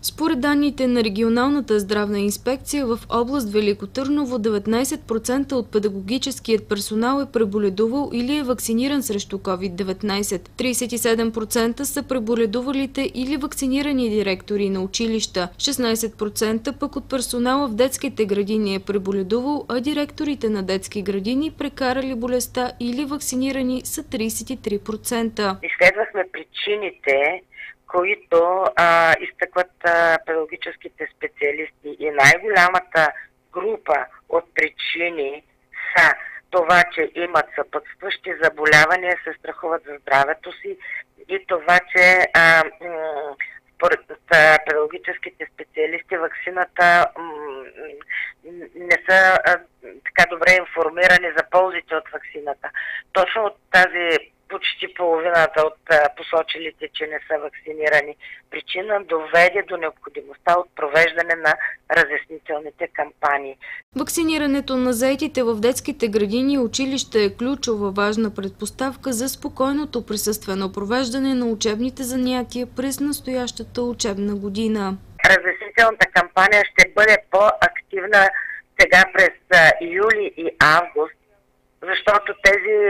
Според данните на регионалната здравна инспекция в област Велико Търново, 19% от педагогическият персонал е преболедувал или е вакциниран срещу COVID-19. 37% са преболедувалите или вакцинирани директори на училища. 16% пък от персонала в детските градини е преболедувал, а директорите на детски градини прекарали болестта или вакцинирани са 33%. Изследвахме причините, които изтъкват педагогическите специалисти, и най-голямата група от причини са това, че имат съпътстващи заболявания, се страхуват за здравето си, и това, че според педагогическите специалисти ваксината не са така добре информирани за ползите от ваксината. Точно от тази почти половината от посочилите, че не са вакцинирани причина, доведе до необходимостта от провеждане на разяснителните кампании. Вакцинирането на заетите в детските градини и училища е ключова важна предпоставка за спокойното присъствено провеждане на учебните занятия през настоящата учебна година. Разяснителната кампания ще бъде по-активна сега през юли и август, защото тези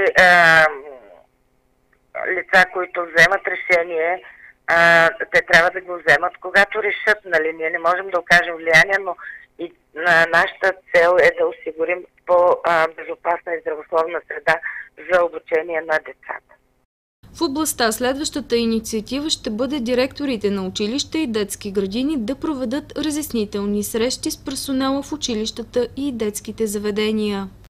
лица, които вземат решение, те трябва да го вземат, когато решат. Ние не можем да окажем влияние, но и нашата цел е да осигурим по-безопасна и здравословна среда за обучение на децата. В областта следващата инициатива ще бъде директорите на училища и детски градини да проведат разяснителни срещи с персонала в училищата и детските заведения.